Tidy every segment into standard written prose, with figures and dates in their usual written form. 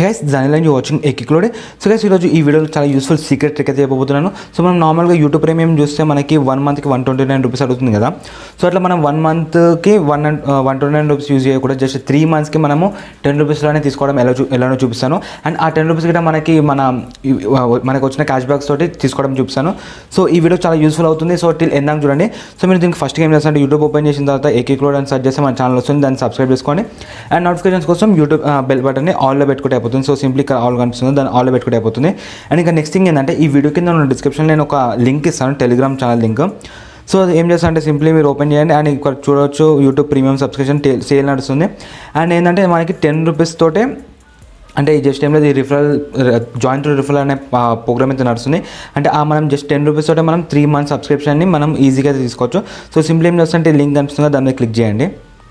Guys దానిలో you watching ఏకిక్లోడే. So guys ఈరోజు ఈ వీడియోలో చాలా యూస్ఫుల్ సీక్రెట్ ట్రిక్ అయితే చెప్పబోతున్నాను. సో మనం నార్మల్గా యూట్యూబ్ ప్రీమియం చూస్తే మనకి 1 మంత్కి 129 రూపీస్ అడుగుతుంది కదా. సో అట్లా మనం 1 మంత్కి 129 రూపీస్ యూజ్ చేయకూడదు. జస్ట్ 3 మంత్స్కి మనము 10 రూపీస్లోనే తీసుకోవడం ఎలానో చూపిస్తాను. అండ్ ఆ 10 రూపీస్ కూడా మనకు వచ్చిన క్యాష్ బ్యాక్స్ తోటి తీసుకోవడం చూపిస్తాను. సో ఈ వీడియో చాలా యూస్ఫుల్ అవుతుంది. సో టిల్ ఎందాక చూడండి. సో మీరు దీనికి ఫస్ట్ ఏం చేస్తారంటే యూట్యూబ్ ఓపెన్ చేసిన తర్వాత ఏకిక్లోడ్ అని సెర్చ్ చేస్తే మన ఛానల్ వస్తుంది. దాన్ని సబ్స్క్రైబ్ చేసుకోండి. అండ్ నోటిఫికేషన్స్ కోసం యూట్యూబ్ బెల్ బటన్ని ఆల్లో పెట్టుకుంటే అయిపోతుంది. సో సింప్లీ ఇక్కడ ఆల్ కనిపిస్తుంది, దాన్ని ఆల్లో పెట్టుకుంటే అయిపోతుంది. అండ్ ఇంకా నెక్స్ట్ థింగ్ ఏంటంటే ఈ వీడియో కింద ఉన్న డిస్క్రిప్షన్లో నేను ఒక లింక్ ఇస్తాను, టెలిగ్రామ్ ఛానల్ లింక్. సో ఏం చేస్తానంటే సింప్లీ మీరు ఓపెన్ చేయండి అండ్ ఇక్కడ చూడవచ్చు యూట్యూబ్ ప్రీమియం సబ్స్క్రిప్షన్ సేల్ నడుస్తుంది. అండ్ ఏంటంటే మనకి 10 రూపీస్ తోటే అంటే ఈ జస్ట్ ఏం లేదు, ఈ జాయింట్ రిఫరల్ అనే ప్రోగ్రామ్ అయితే నడుస్తుంది. అంటే మనం జస్ట్ 10 రూపీస్ తోటే మనం 3 మంత్స్ సబ్స్క్రిప్షన్ని మనం ఈజీగా తీసుకోవచ్చు. సో సింప్లీ ఏం చేస్తుంటే లింక్ కనిపిస్తుంది, దాని మీద క్లిక్ చేయండి.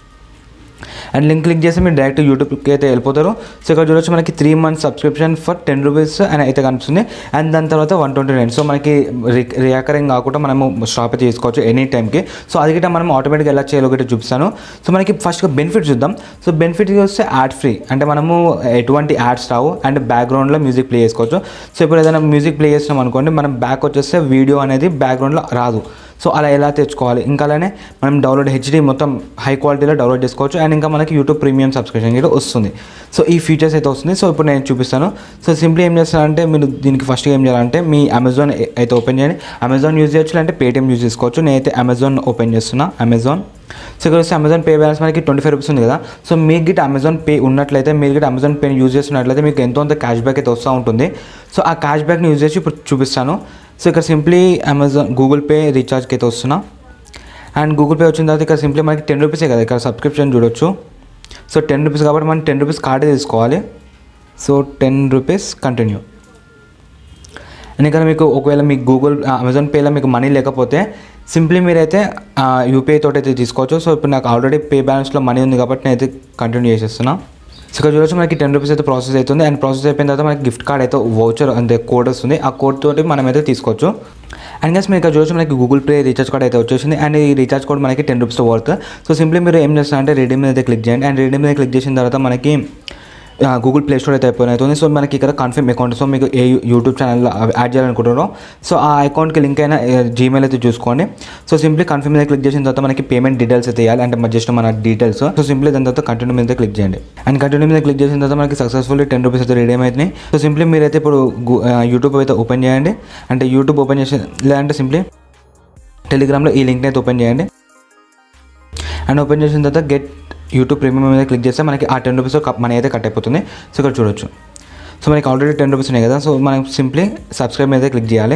అండ్ లింక్ క్లిక్ చేసి మీరు డైరెక్ట్ యూట్యూబ్కి అయితే వెళ్ళిపోతారు. సో ఇక్కడ చూడొచ్చు మనకి 3 మంత్స్ సబ్స్క్రిప్షన్ ఫర్ 10 రూపీస్ అని అయితే కనిపిస్తుంది. అండ్ దాని తర్వాత 129. సో మనకి రికరింగ్ కాకుండా మనము స్టాప్ అయితే చేసుకోవచ్చు ఎనీ టైంకి. సో అది గిట్ట మనం ఆటోమేటిక్గా ఎలా చేయాలో ఒకటి చూపిస్తాను. సో మనకి ఫస్ట్గా బెనిఫిట్ చూద్దాం. సో బెనిఫిట్ వస్తే యాడ్ ఫ్రీ, అంటే మనము ఎటువంటి యాడ్స్ రావు అండ్ బ్యాక్గ్రౌండ్లో మ్యూజిక్ ప్లే చేసుకోవచ్చు. సో ఇప్పుడు ఏదైనా మ్యూజిక్ ప్లే చేస్తున్నాం అనుకోండి, మనం బ్యాక్ వచ్చేస్తే వీడియో అనేది బ్యాక్గ్రౌండ్లో రాదు. సో అలా ఎలా తెచ్చుకోవాలి, ఇంకా అలానే మనం డౌన్లోడ్ హెచ్డీ మొత్తం హై క్వాలిటీలో డౌన్లోడ్ చేసుకోవచ్చు. అండ్ ఇంకా మనకి యూట్యూబ్ ప్రీమియం సబ్స్క్రిప్షన్ కూడా వస్తుంది. సో ఈ ఫీచర్స్ అయితే వస్తుంది. సో ఇప్పుడు నేను చూపిస్తాను. సో సింప్లీ ఏం చేస్తానంటే మీరు దీనికి ఫస్ట్ ఏం చేయాలంటే మీ అమెజాన్ అయితే ఓపెన్ చేయండి. అమెజాన్ యూజ్ చేయొచ్చు, అంటే పేటిఎం యూజ్ చేసుకోవచ్చు. నేనైతే అమెజాన్ ఓపెన్ చేస్తున్నా, అమెజాన్. సో ఇక్కడ వస్తే అమెజాన్ పే బ్యాలెన్స్ మనకి 25 రూపీస్ ఉంది కదా. సో మీకు గిట్ట అమెజాన్ పే ఉన్నట్లయితే, మీరు గిట్ట అమెజాన్ పేని యూజ్ చేస్తున్నట్లయితే మీకు ఎంతో అంత క్యాష్ బ్యాక్ అయితే వస్తూ ఉంటుంది. సో ఆ క్యాష్ బ్యాక్ని యూజ్ చేసి ఇప్పుడు చూపిస్తాను. సో ఇక్కడ సింప్లీ గూగుల్ పే రీఛార్జ్కి అయితే వస్తున్నా. అండ్ గూగుల్ పే వచ్చిన తర్వాత ఇక్కడ సింప్లీ మనకి 10 రూపీసే కదా, ఇక్కడ సబ్స్క్రిప్షన్ చూడొచ్చు. సో 10 రూపీస్ కాబట్టి మనం 10 రూపీస్ కార్డే తీసుకోవాలి. So 10 rupees continue. అండ్ ఇక్కడ మీకు ఒకవేళ మీకు అమెజాన్ పేలో మీకు మనీ లేకపోతే సింప్లీ మీరైతే యూపీఐ తోటి అయితే తీసుకోవచ్చు. సో ఇప్పుడు నాకు ఆల్రెడీ పే బ్యాలెన్స్లో మనీ ఉంది కాబట్టి నేనైతే కంటిన్యూ చేసేస్తున్నా. సో ఇక్కడ చూడొచ్చు మనకి 10 రూపీస్ అయితే ప్రాసెస్ అవుతుంది. అండ్ ప్రాసెస్ అయిపోయిన తర్వాత మనకి గిఫ్ట్ కార్డ్ అయితే వౌచర్ అంటే కోడ్ వస్తుంది. ఆ కోడ్ తోటి మనం అయితే తీసుకోవచ్చు. అండ్ గైస్ మీరు ఇక్కడ చూడొచ్చు మనకి గూగుల్ పే రీఛార్జ్ కార్డ్ అయితే వచ్చేసింది. అండ్ ఈ రీఛార్జ్ కోడ్ మనకి 10 రూపీస్ వర్త్. సో సింప్లీ మీరు ఏం చేస్తారంటే రెడీమ్ మీద అయితే క్లిక్ చేయండి. అండ్ రెడీమ్ మీద క్లిక్ చేసిన తర్వాత మనకి గూగుల్ ప్లే స్టోర్ అయితే అవుతుంది. సో మనకి ఇక్కడ కన్ఫర్మ్ అకౌంట్, సో మీకు ఏ యూట్యూబ్ ఛానల్లో యాడ్ చేయాలనుకుంటున్నారో సో ఆ అకౌంట్కి లింక్ అయిన జీమెయిల్ అయితే చూసుకోండి. సో సింప్లీ కన్ఫర్మ్ మీద క్లిక్ చేసిన తర్వాత మనకి పేమెంట్ డీటెయిల్స్ అయితే ఇవ్వాలి, అంటే జస్ట్ మన డీటెయిల్స్. సో సింప్లీ దాని తర్వాత కంటిన్యూ మీద క్లిక్ చేయండి. అండ్ కంటిన్యూ మీద క్లిక్ చేసిన తర్వాత మనకి సక్సెస్ఫుల్లీ 10 రూపీస్ అయితే రెడీ అవుతున్నాయి. సో సింప్లీ మీరైతే ఇప్పుడు యూట్యూబ్ అయితే ఓపెన్ చేయండి. అంటే యూట్యూబ్ ఓపెన్ చేసి లేదంటే సింప్లీ టెలిగ్రామ్లో ఈ లింక్ని అయితే ఓపెన్ చేయండి. అండ్ ఓపెన్ చేసిన తర్వాత గెట్ యూట్యూబ్ ప్రీమియం మీద క్లిక్ చేస్తే మనకి ఆ 10 రూపీస్ మనీ అయితే కట్ అయిపోతుంది. సో ఇక్కడ చూడొచ్చు. సో మనకి ఆల్రెడీ 10 రూపీస్ ఉన్నాయి కదా. సో మనం సింప్లీ సబ్స్క్రైబ్ మీద క్లిక్ చేయాలి.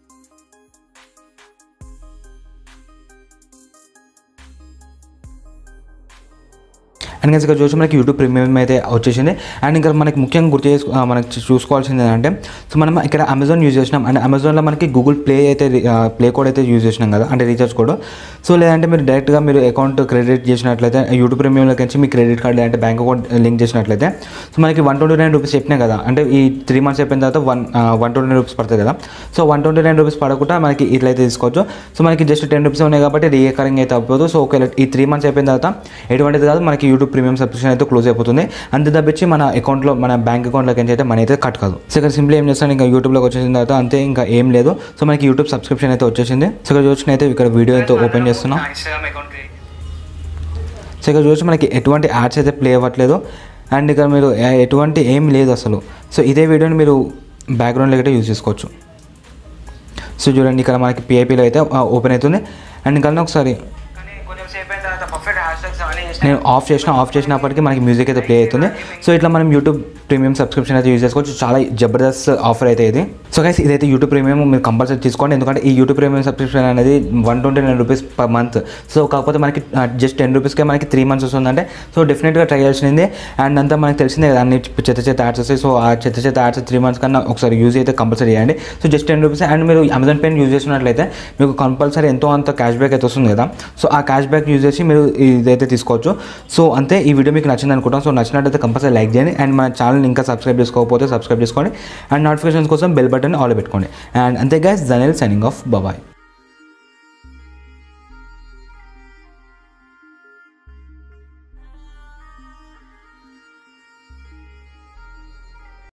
అండ్ ఇంకా చూసి మనకి యూట్యూబ్ ప్రీమియం అయితే వచ్చేసింది. అండ్ ఇంకా మనకి ముఖ్యంగా మనకి చూసుకోవాల్సింది ఏంటంటే, సో మనం ఇక్కడ అమెజాన్ యూజ్ చేసినాం. అండ్ అమెజాన్లో మనకి గూగుల్ ప్లే కోడ్ అయితే యూజ్ చేసినాం కదా, అంటే రీఛార్జ్ కోడ్. సో లేదంటే మీరు డైరెక్ట్గా మీరు అకౌంట్ క్రెడిట్ చేసినట్లయితే యూట్యూబ్ ప్రీమియంలోకి వచ్చి మీ క్రెడిట్ కార్డ్ లేదంటే బ్యాంక్ అకౌంట్ లింక్ చేసినట్లయితే సో మనకి 129 రూపీస్ చెప్పినాయి కదా, అంటే ఈ 3 మంత్స్ అయిపోయిన తర్వాత 129 రూపీస్ పడుతుంది కదా. సో 129 రూపీస్ పడకుండా మనకి ఇట్లయితే తీసుకోవచ్చు. సో మనకి జస్ట్ 10 రూపీస్ ఉన్నాయి కాబట్టి రీకరింగ్ అయితే అవ్వదు. సో ఒకవేళ ఈ 3 మంత్స్ అయిపోయిన తర్వాత ఎటువంటిది కాదు, మనకి యూట్యూబ్ ప్రీమియం సబ్స్క్రిప్షన్ అయితే క్లోజ్ అయిపోతుంది. అంతే తప్పించి మన అకౌంట్లో మన బ్యాంక్ అకౌంట్లోకి అయితే మనీ అయితే కట్ కాదు. సో ఇక్కడ సింప్లీ ఏం చేస్తాను, ఇంకా యూట్యూబ్లోకి వచ్చేసిన తర్వాత అంతే, ఇంకా ఏం లేదు. సో మనకి యూట్యూబ్ సబ్స్క్రిప్షన్ అయితే వచ్చేసింది. సో ఇక్కడ చూసిన అయితే ఇక్కడ వీడియో అయితే ఓపెన్ చేస్తున్నాం. సో ఇక్కడ చూసి మనకి ఎటువంటి యాడ్స్ అయితే ప్లే అవ్వట్లేదు. అండ్ ఇక్కడ మీరు ఎటువంటి ఏం లేదు అసలు. సో ఇదే వీడియోని మీరు బ్యాక్గ్రౌండ్లో అయితే యూజ్ చేసుకోవచ్చు. సో చూడండి ఇక్కడ మనకి పిఐపిలో అయితే ఓపెన్ అవుతుంది. అండ్ ఇంకా ఒకసారి నేను ఆఫ్ చేసినప్పటికీ మనకి మ్యూజిక్ అయితే ప్లే అవుతుంది. సో ఇట్లా మనం యూట్యూబ్ ప్రీమియం సబ్స్క్రిప్షన్ అయితే యూజ్ చేసుకోవచ్చు. చాలా జబర్దస్త్ ఆఫర్ అయితే ఇది. సో గైస్ ఇదైతే యూట్యూబ్ ప్రీమియం మీరు కంపల్సరీ తీసుకోండి, ఎందుకంటే ఈ యూట్యూబ్ ప్రీమియం సబ్స్క్రిప్షన్ అనేది 129 రూపీస్ పర్ మంత్. సో కాకపోతే మనకి జస్ట్ 10 రూపీస్కే మనకి 3 మంత్స్ వస్తుందంటే సో డెఫినెట్గా ట్రై చేయాల్సిందే. అండ్ అంతా మనకి తెలిసిందే కదా, అన్ని చెత్త యాడ్స్ వస్తాయి. సో ఆ చెత్త యాడ్స్ 3 మంత్స్ కన్నా ఒకసారి యూజ్ అయితే కంపల్సరీ చేయండి. So just 10 rupees. అండ్ మీరు అమెజాన్ పేని యూజ్ చేసినట్లయితే మీకు కంపల్సరీ ఎంతో అంత క్యాష్ బ్యాక్ అయితే వస్తుంది కదా. సో ఆ క్యాష్ బ్యాక్ యూజ్ చేసి మీరు ఇదైతే తీసుకోవచ్చు. సో అంతే, ఈ వీడియో మీకు నచ్చింది అనుకుంటాం. సో నచ్చినట్లయితే కంపల్సరీ లైక్ చేయండి. అండ్ మన ఛానల్ ఇంకా సబ్స్క్రైబ్ చేసుకోకపోతే సబ్స్క్రైబ్ చేసుకోండి. అండ్ నోటిఫికేషన్స్ కోసం బెల్ బటన్ ఆల్ పెట్టుకోండి. అండ్ అంతే guys, Daniel signing off, bye.